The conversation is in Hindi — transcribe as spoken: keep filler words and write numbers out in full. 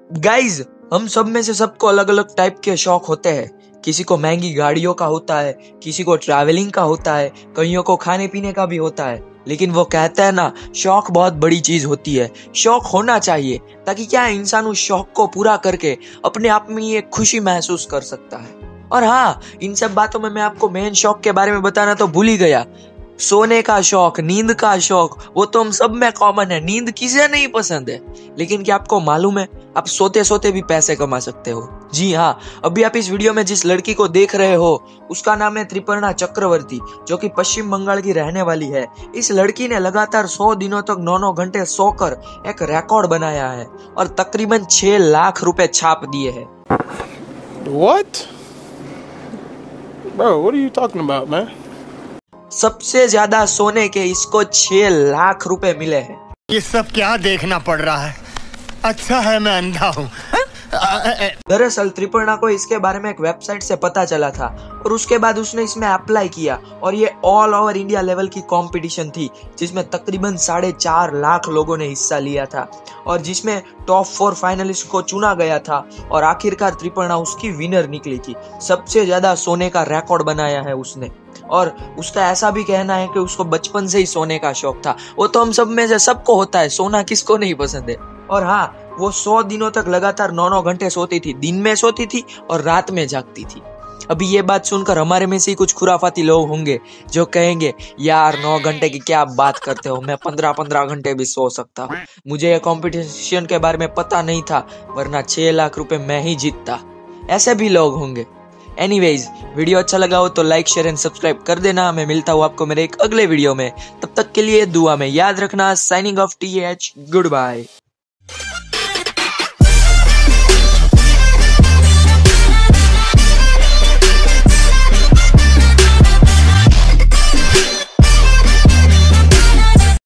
गाइज, हम सब में से सबको अलग अलग टाइप के शौक होते हैं। किसी को महंगी गाड़ियों का होता है, किसी को ट्रैवलिंग का होता है, कईयों को खाने पीने का भी होता है। लेकिन वो कहते हैं ना, शौक बहुत बड़ी चीज होती है। शौक होना चाहिए ताकि क्या इंसान उस शौक को पूरा करके अपने आप में एक खुशी महसूस कर सकता है। और हाँ, इन सब बातों में मैं आपको मेन शौक के बारे में बताना तो भूल ही गया। सोने का शौक, नींद का शौक, वो तो हम सब में कॉमन है। नींद किसे नहीं पसंद है? लेकिन क्या आपको मालूम है, आप सोते सोते भी पैसे कमा सकते हो। जी हाँ, अभी आप इस वीडियो में जिस लड़की को देख रहे हो उसका नाम है त्रिपर्णा चक्रवर्ती, जो कि पश्चिम बंगाल की रहने वाली है। इस लड़की ने लगातार सौ दिनों तक नौ नौ घंटे सोकर एक रिकॉर्ड बनाया है और तकरीबन छह लाख रुपए छाप दिए हैं। What? Bro, what are you talking about, man? सबसे ज्यादा सोने के इसको छह लाख रुपए मिले हैं। ये सब क्या देखना पड़ रहा है? अच्छा है मैं अंधा हूँ। दरअसल त्रिपर्णा को इसके बारे में एक वेबसाइट से पता चला था और उसके बाद उसने इसमें अप्लाई किया और ये ऑल ओवर इंडिया लेवल की कंपटीशन थी, जिसमें तकरीबन साढ़े चार लाख लोगों ने हिस्सा लिया था और जिसमें टॉप फोर फाइनलिस्ट को चुना गया था और आखिरकार त्रिपर्णा उसकी विनर निकली थी। सबसे ज्यादा सोने का रिकॉर्ड बनाया है उसने और उसका ऐसा भी कहना है कि उसको बचपन से ही सोने का शौक था। वो तो हम सब में से सबको होता है, सोना किसको नहीं पसंद है। और हाँ, वो सौ दिनों तक लगातार नौ नौ घंटे सोती थी, दिन में सोती थी और रात में जागती थी। अभी ये बात सुनकर हमारे में से ही कुछ खुराफाती लोग होंगे जो कहेंगे, यार नौ घंटे की क्या बात करते हो, मैं पंद्रह पंद्रह घंटे भी सो सकता हूँ। मुझे ये कंपटीशन के बारे में पता नहीं था, वरना छह लाख रुपए मैं ही जीतता। ऐसे भी लोग होंगे। एनीवेज, वीडियो अच्छा लगा हो तो लाइक शेयर एंड सब्सक्राइब कर देना। मैं मिलता हूँ आपको मेरे एक अगले वीडियो में। तब तक के लिए दुआ में याद रखना। Signing off T H, good bye.